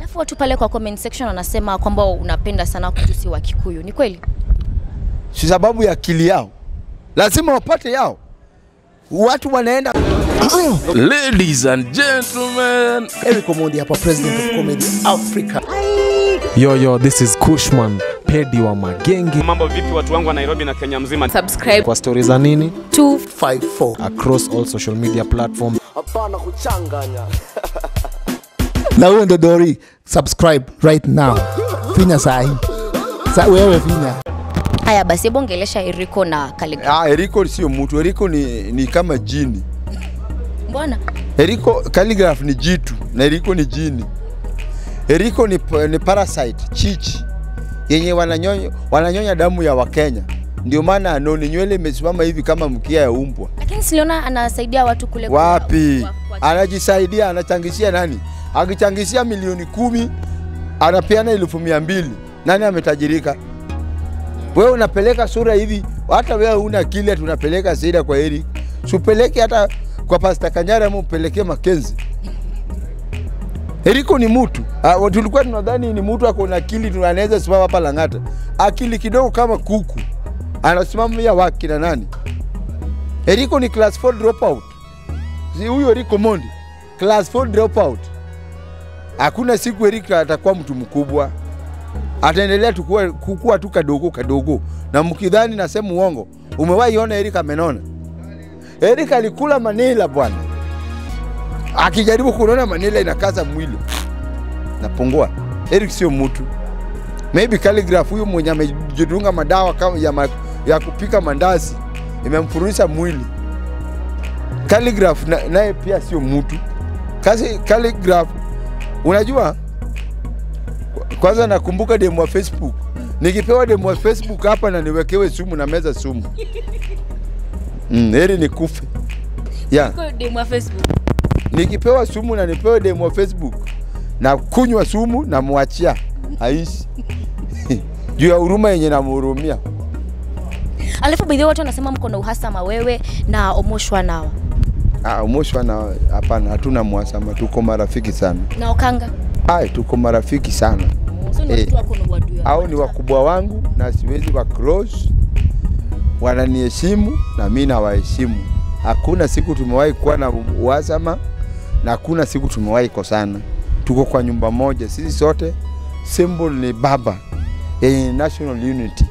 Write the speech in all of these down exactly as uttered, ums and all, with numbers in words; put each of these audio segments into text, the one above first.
Alafu watu pale kwa comment section wanasema kwamba unapenda sana kutusi wa Kikuyu. Ni kweli? Si sababu ya akili yao. Lazima wapate yao. Watu wanaenda. Ladies and gentlemen, Eric Omondi hapa, president of comedy Africa. Yo yo, this is Kushman, pedi wa magenge. Mambo vipi watu wangu wa Nairobi na Kenya mzima? Subscribe Kwa stories za nini? two five four Across all social media platforms. Hapana kuchanganya. Na huyo ndo Dori, subscribe right now. Finya sahi. Sa wewe finya. Haya basi bongelesha Eriko na Calligraph. Ah, Eriko sio mtu. Eriko ni ni kama jini. Mbona? Eriko Calligraph ni jitu na Eriko ni jini. Eriko ni, ni parasite, chichi. Yenye wananyonya wananyonya damu ya Wakenya. Ndio maana anoni nywele imesimama hivi kama mkia ya umbwa. Lakini siliona anasaidia watu kule. Wapi? Anajisaidia, anachangishia nani? Akichangishia milioni kumi, anapeana elfu mia mbili. Nani ametajirika? Wewe unapeleka sura hivi, hata wewe una akili tunapeleka sida kwa Eric. Supeleke hata kwa Pastor Kanyara ama upelekee Makenzi. Eriko ni mtu. Ah, tulikuwa tunadhani ni mtu ako na akili tunaweza simama hapa Lang'ata. Akili kidogo kama kuku. Anasimama ya waki na nani? Eriko ni class four dropout. Si huyo Eriko Omondi. Class four dropout. Hakuna siku Erika atakuwa mtu mkubwa. Ataendelea tukua kukua tu kadogo kadogo. Na mkidhani nasema uongo, umewahi ona Erika amenona? Erika alikula Manila bwana. Akijaribu kuona Manila inakaza mwili. Napungua. Eric sio mtu. Maybe Calligraph huyo mwenye amejidunga madawa kama ya, ma, ya kupika mandazi imemfurunisha mwili. Calligraph naye na pia sio mtu. Kazi Calligraph unajua, kwanza nakumbuka demo wa Facebook. Nikipewa demo wa Facebook hapa na niwekewe sumu na meza sumu. Mm, heri nikufe. Yeah. Kwa demo wa Facebook. Nikipewa sumu na nipewe demo wa Facebook na kunywa sumu na muachia aishi. Juu ya huruma yenye namhurumia. Alafu by the way watu wanasema mko na uhasama wewe na Omoshwa nao. Ah, Omoshwa na hapana, hatuna muhasama, tuko marafiki sana. Na Okanga? Hai, tuko marafiki sana. So ni watu wako na wadu. Hao ni wakubwa wangu na siwezi wa cross. Wananiheshimu na mimi nawaheshimu. Hakuna siku tumewahi kuwa na uhasama na hakuna siku tumewahi kosana. Tuko kwa nyumba moja, sisi sote symbol ni baba, eh, national unity.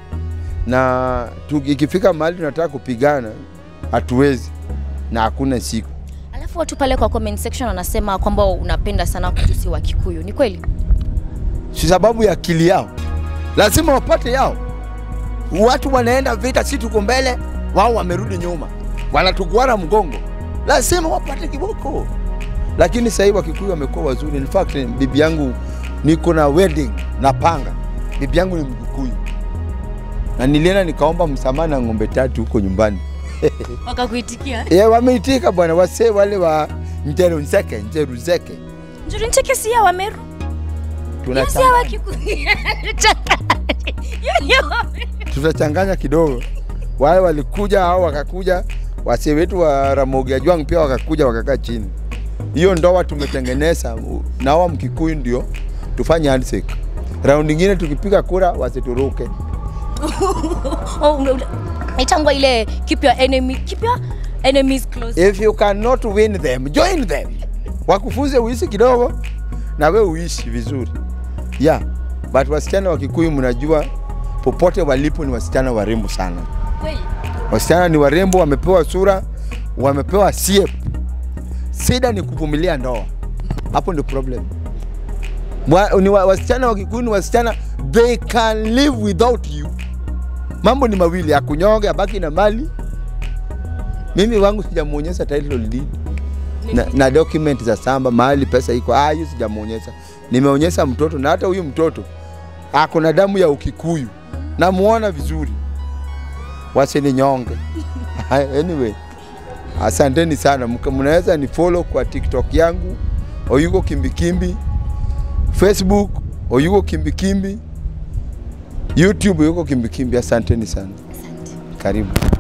Na tukifika mahali tunataka kupigana hatuwezi na hakuna siku. Alafu watu pale kwa comment section wanasema kwamba unapenda sana kutusi wa Kikuyu. Ni kweli? Si sababu ya akili yao. Lazima wapate yao. Watu wanaenda vita, si tuko mbele, wao wamerudi nyuma. Wanatuguana mgongo. Lazima wapate kiboko. Lakini sasa hivi Wakikuyu wamekuwa wazuri. In fact bibi yangu niko na wedding na panga. Bibi yangu ni Mkikuyu. Na nilienda nikaomba msamaha na ng'ombe tatu huko nyumbani. Wakakuitikia? Yeah, wameitika bwana, wase wale wa Njeru Nzeke, Njeru Nzeke. Njeru Nzeke si ya Wameru? Tunachanganya. Si ya Wakikuyu. Tutachanganya kidogo. Wale walikuja au wakakuja, wase wetu wa Ramogi Ajwang pia wakakuja wakakaa chini. Hiyo ndoa tumetengeneza na wao Mkikuyu ndio tufanye handshake. Round nyingine tukipiga kura wasituruke. Oh, itangwa ile keep your enemy, keep your enemies close. If you cannot win them, join them. Wakufunze uishi kidogo na wewe uishi vizuri. Yeah, but wasichana wa Kikuyu mnajua popote walipo ni wasichana warembo sana. Kweli? Wasichana ni warembo, wamepewa sura, wamepewa shape. Sida ni kuvumilia ndoa. Hapo ndio problem. Ni wasichana wa Kikuyu ni wasichana, they can live without you. Mambo ni mawili, akunyonge abaki na mali. Mimi wangu sijamuonyesha title deed na, na document za samba mahali pesa iko. Ah, hiyo sijamuonyesha. Nimeonyesha mtoto na hata huyu mtoto ako na damu ya Ukikuyu. Namuona vizuri. Waseni nyonge. Anyway, asanteni sana. Mnaweza ni follow kwa TikTok yangu Oyuko Kimbi Kimbi, Facebook Oyuko Kimbi Kimbi, YouTube Oyuko Kimbi Kimbi. Asanteni sana. Asante. Karibu.